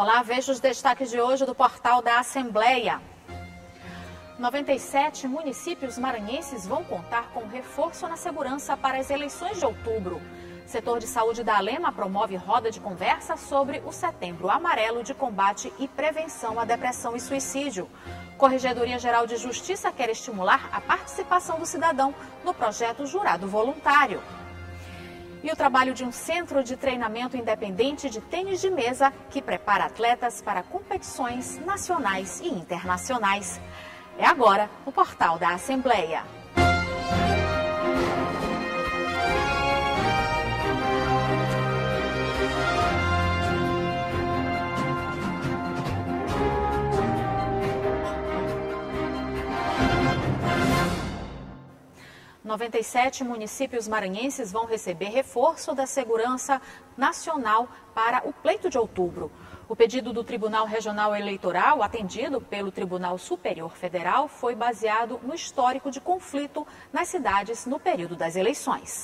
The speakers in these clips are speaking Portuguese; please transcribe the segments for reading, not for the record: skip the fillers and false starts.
Olá, veja os destaques de hoje do portal da Assembleia. 97 municípios maranhenses vão contar com reforço na segurança para as eleições de outubro. Setor de Saúde da Alema promove roda de conversa sobre o Setembro Amarelo de combate e prevenção à depressão e suicídio. Corregedoria Geral de Justiça quer estimular a participação do cidadão no projeto Jurado Voluntário. E o trabalho de um centro de treinamento independente de tênis de mesa que prepara atletas para competições nacionais e internacionais. É agora no portal da Assembleia. Os 97 municípios maranhenses vão receber reforço da segurança nacional para o pleito de outubro. O pedido do Tribunal Regional Eleitoral, atendido pelo Tribunal Superior Federal, foi baseado no histórico de conflito nas cidades no período das eleições.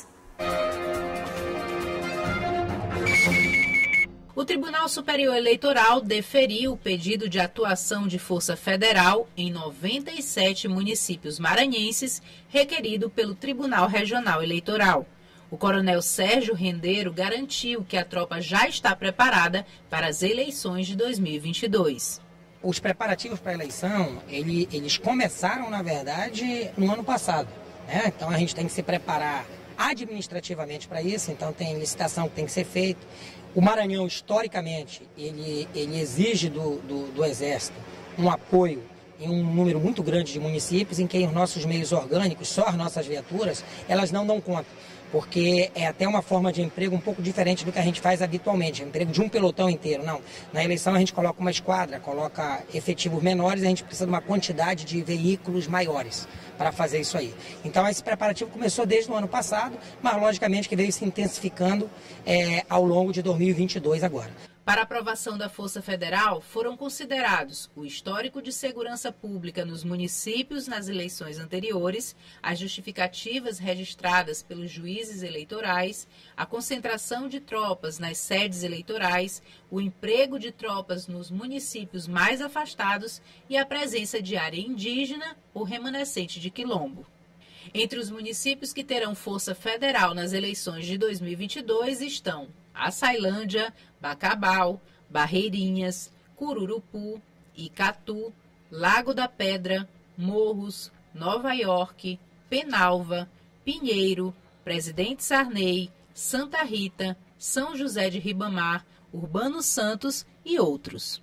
O Tribunal Superior Eleitoral deferiu o pedido de atuação de Força Federal em 97 municípios maranhenses, requerido pelo Tribunal Regional Eleitoral. O coronel Sérgio Rendeiro garantiu que a tropa já está preparada para as eleições de 2022. Os preparativos para a eleição, eles começaram, na verdade, no ano passado, né? Então a gente tem que se preparar administrativamente para isso, então tem licitação que tem que ser feita. O Maranhão, historicamente, ele exige do Exército um apoio em um número muito grande de municípios em que os nossos meios orgânicos, só as nossas viaturas, elas não dão conta. Porque é até uma forma de emprego um pouco diferente do que a gente faz habitualmente, emprego de um pelotão inteiro, não. Na eleição a gente coloca uma esquadra, coloca efetivos menores, a gente precisa de uma quantidade de veículos maiores para fazer isso aí. Então esse preparativo começou desde o ano passado, mas logicamente que veio se intensificando ao longo de 2022 agora. Para a aprovação da Força Federal, foram considerados o histórico de segurança pública nos municípios nas eleições anteriores, as justificativas registradas pelos juízes eleitorais, a concentração de tropas nas sedes eleitorais, o emprego de tropas nos municípios mais afastados e a presença de área indígena ou remanescente de quilombo. Entre os municípios que terão Força Federal nas eleições de 2022 estão Açailândia, Bacabal, Barreirinhas, Cururupu, Icatu, Lago da Pedra, Morros, Nova York, Penalva, Pinheiro, Presidente Sarney, Santa Rita, São José de Ribamar, Urbano Santos e outros.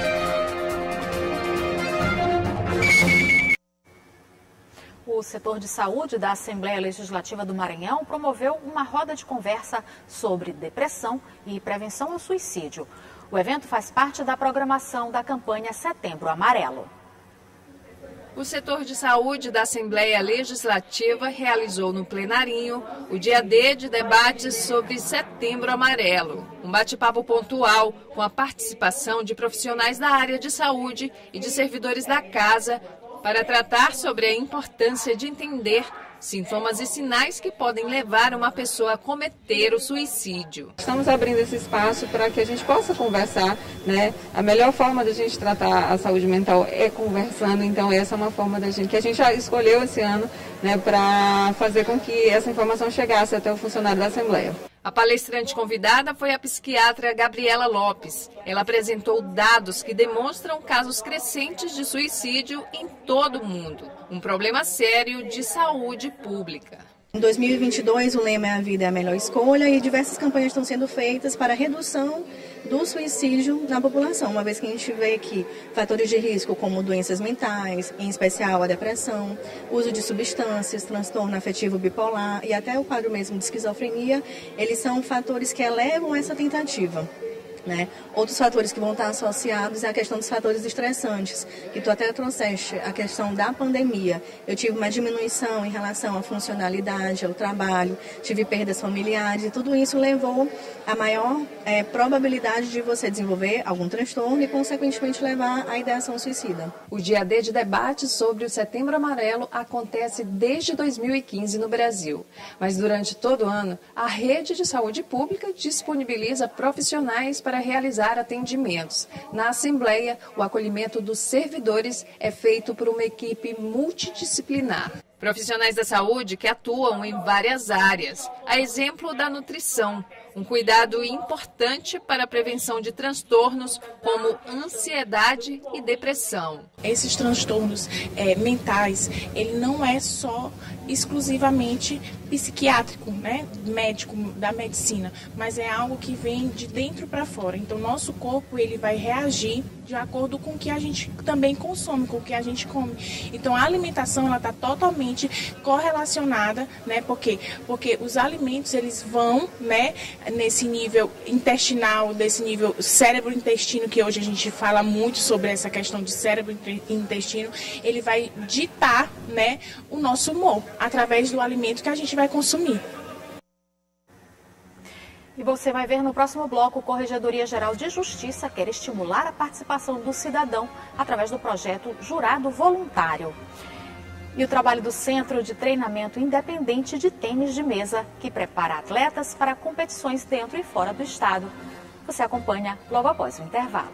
O setor de saúde da Assembleia Legislativa do Maranhão promoveu uma roda de conversa sobre depressão e prevenção ao suicídio. O evento faz parte da programação da campanha Setembro Amarelo. O setor de saúde da Assembleia Legislativa realizou no plenarinho o dia D de debates sobre Setembro Amarelo. Um bate-papo pontual com a participação de profissionais da área de saúde e de servidores da casa para tratar sobre a importância de entender sintomas e sinais que podem levar uma pessoa a cometer o suicídio. Estamos abrindo esse espaço para que a gente possa conversar, né? A melhor forma da gente tratar a saúde mental é conversando, então essa é uma forma que a gente já escolheu esse ano, né, para fazer com que essa informação chegasse até o funcionário da Assembleia. A palestrante convidada foi a psiquiatra Gabriela Lopes. Ela apresentou dados que demonstram casos crescentes de suicídio em todo o mundo. Um problema sério de saúde pública. Em 2022, o lema é "A vida é a melhor escolha" e diversas campanhas estão sendo feitas para a redução do suicídio na população, uma vez que a gente vê que fatores de risco como doenças mentais, em especial a depressão, uso de substâncias, transtorno afetivo bipolar e até o quadro mesmo de esquizofrenia, eles são fatores que elevam essa tentativa. Né? Outros fatores que vão estar associados é a questão dos fatores estressantes, que tu até trouxeste, a questão da pandemia. Eu tive uma diminuição em relação à funcionalidade, ao trabalho, tive perdas familiares e tudo isso levou a maior probabilidade de você desenvolver algum transtorno e, consequentemente, levar à ideação suicida. O dia D de debate sobre o Setembro Amarelo acontece desde 2015 no Brasil, mas durante todo o ano, a Rede de Saúde Pública disponibiliza profissionais para para realizar atendimentos. Na Assembleia, o acolhimento dos servidores é feito por uma equipe multidisciplinar. Profissionais da saúde que atuam em várias áreas, a exemplo da nutrição, um cuidado importante para a prevenção de transtornos como ansiedade e depressão. Esses transtornos mentais, ele não é só exclusivamente psiquiátrico, né, médico, da medicina, mas é algo que vem de dentro para fora. Então, nosso corpo ele vai reagir de acordo com o que a gente também consome, com o que a gente come. Então, a alimentação ela está totalmente correlacionada, né? Porque os alimentos eles vão, né, nesse nível intestinal, desse nível cérebro-intestino, que hoje a gente fala muito sobre essa questão de cérebro-intestino, ele vai ditar, né, o nosso humor através do alimento que a gente vai consumir. E você vai ver no próximo bloco, a Corregedoria Geral de Justiça quer estimular a participação do cidadão através do projeto Jurado Voluntário. E o trabalho do Centro de Treinamento Independente de Tênis de Mesa, que prepara atletas para competições dentro e fora do estado. Você acompanha logo após o intervalo.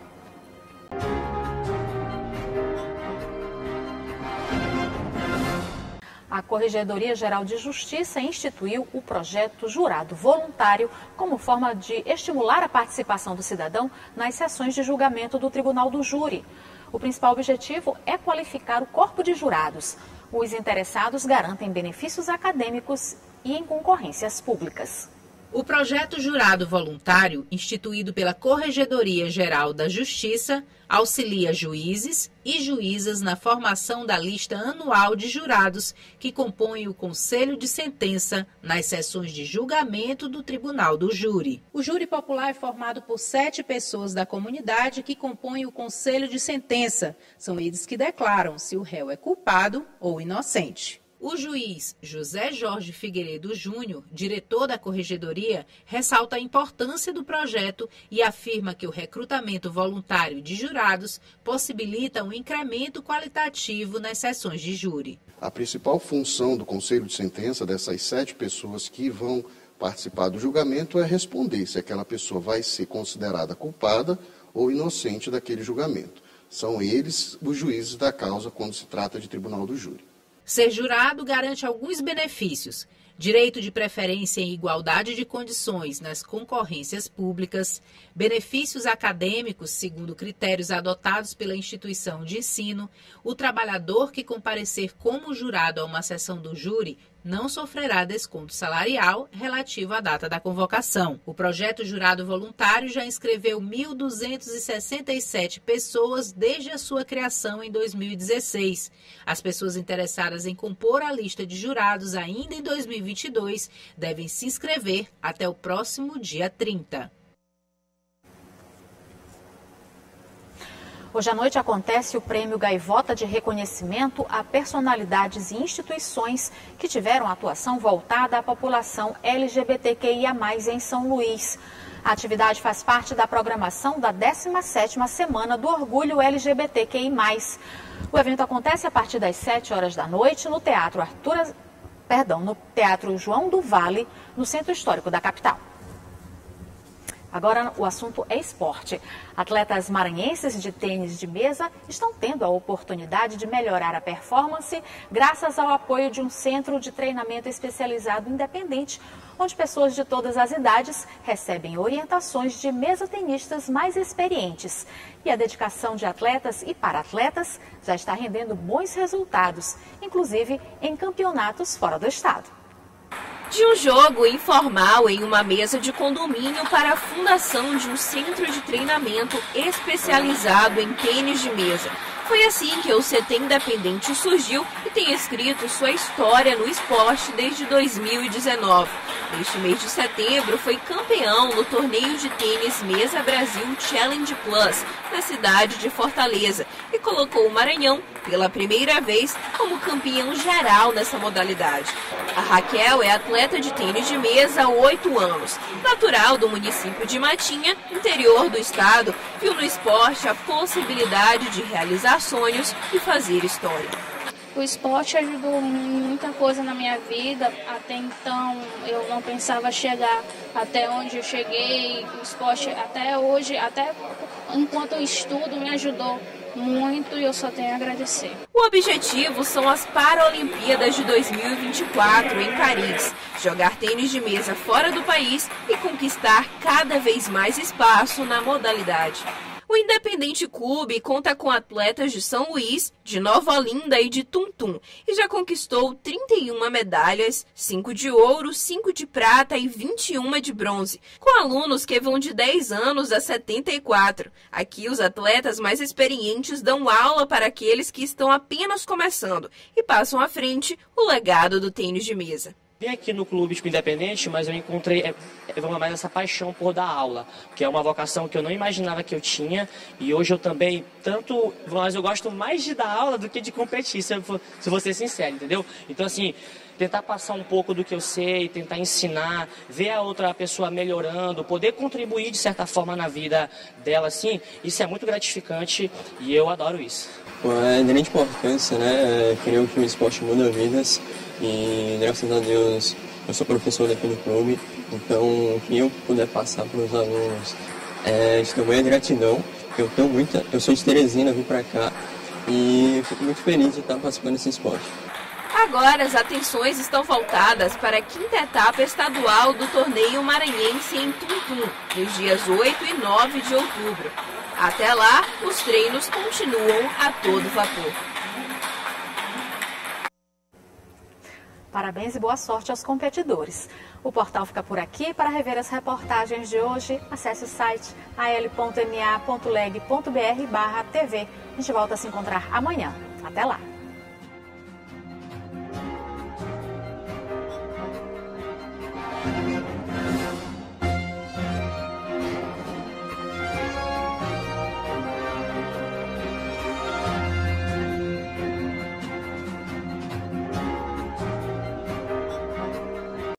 A Corregedoria Geral de Justiça instituiu o projeto Jurado Voluntário como forma de estimular a participação do cidadão nas sessões de julgamento do Tribunal do Júri. O principal objetivo é qualificar o corpo de jurados. Os interessados garantem benefícios acadêmicos e em concorrências públicas. O projeto Jurado Voluntário, instituído pela Corregedoria Geral da Justiça, auxilia juízes e juízas na formação da lista anual de jurados que compõem o Conselho de Sentença nas sessões de julgamento do Tribunal do Júri. O júri popular é formado por 7 pessoas da comunidade que compõem o Conselho de Sentença. São eles que declaram se o réu é culpado ou inocente. O juiz José Jorge Figueiredo Júnior, diretor da Corregedoria, ressalta a importância do projeto e afirma que o recrutamento voluntário de jurados possibilita um incremento qualitativo nas sessões de júri. A principal função do Conselho de Sentença, dessas 7 pessoas que vão participar do julgamento, é responder se aquela pessoa vai ser considerada culpada ou inocente daquele julgamento. São eles os juízes da causa quando se trata de Tribunal do Júri. Ser jurado garante alguns benefícios: direito de preferência em igualdade de condições nas concorrências públicas, benefícios acadêmicos segundo critérios adotados pela instituição de ensino, o trabalhador que comparecer como jurado a uma sessão do júri não sofrerá desconto salarial relativo à data da convocação. O projeto Jurado Voluntário já inscreveu 1.267 pessoas desde a sua criação em 2016. As pessoas interessadas em compor a lista de jurados ainda em 2022 devem se inscrever até o próximo dia 30. Hoje à noite acontece o Prêmio Gaivota de Reconhecimento a personalidades e instituições que tiveram atuação voltada à população LGBTQIA+, em São Luís. A atividade faz parte da programação da 17ª Semana do Orgulho LGBTQI+. O evento acontece a partir das 7 horas da noite no Teatro João do Vale, no Centro Histórico da capital. Agora o assunto é esporte. Atletas maranhenses de tênis de mesa estão tendo a oportunidade de melhorar a performance graças ao apoio de um centro de treinamento especializado independente, onde pessoas de todas as idades recebem orientações de mesatenistas mais experientes. E a dedicação de atletas e para-atletas já está rendendo bons resultados, inclusive em campeonatos fora do estado. De um jogo informal em uma mesa de condomínio para a fundação de um centro de treinamento especializado em tênis de mesa. Foi assim que o CT Independente surgiu e tem escrito sua história no esporte desde 2019. Neste mês de setembro, foi campeão no torneio de tênis Mesa Brasil Challenge Plus, na cidade de Fortaleza, e colocou o Maranhão, pela primeira vez, como campeão geral nessa modalidade. A Raquel é atleta de tênis de mesa há 8 anos. Natural do município de Matinha, interior do estado, viu no esporte a possibilidade de realizar sonhos e fazer história. O esporte ajudou muita coisa na minha vida. Até então eu não pensava chegar até onde eu cheguei. O esporte até hoje, até enquanto eu estudo, me ajudou muito e eu só tenho a agradecer. O objetivo são as Paralimpíadas de 2024 em Paris. Jogar tênis de mesa fora do país e conquistar cada vez mais espaço na modalidade. O Independente Clube conta com atletas de São Luís, de Nova Olinda e de Tuntum e já conquistou 31 medalhas, 5 de ouro, 5 de prata e 21 de bronze, com alunos que vão de 10 anos a 74. Aqui os atletas mais experientes dão aula para aqueles que estão apenas começando e passam à frente o legado do tênis de mesa. Vim aqui no Clube Independente, mas eu encontrei mais essa paixão por dar aula, que é uma vocação que eu não imaginava que eu tinha, e hoje eu também, mas eu gosto mais de dar aula do que de competir, se vou ser sincero, entendeu? Então, assim, tentar passar um pouco do que eu sei, tentar ensinar, ver a outra pessoa melhorando, poder contribuir de certa forma na vida dela, assim, isso é muito gratificante e eu adoro isso. É de grande importância, né? Creio que o esporte muda vidas. E graças a Deus eu sou professor daqui do clube, então o que eu puder passar para os alunos de tamanha gratidão. Eu sou de Teresina, vim para cá e fico muito feliz de estar participando desse esporte. Agora as atenções estão voltadas para a 5ª etapa estadual do torneio maranhense em Tuntum, nos dias 8 e 9 de outubro. Até lá, os treinos continuam a todo vapor. Parabéns e boa sorte aos competidores. O portal fica por aqui. Para rever as reportagens de hoje, acesse o site al.ma.leg.br/tv. A gente volta a se encontrar amanhã. Até lá!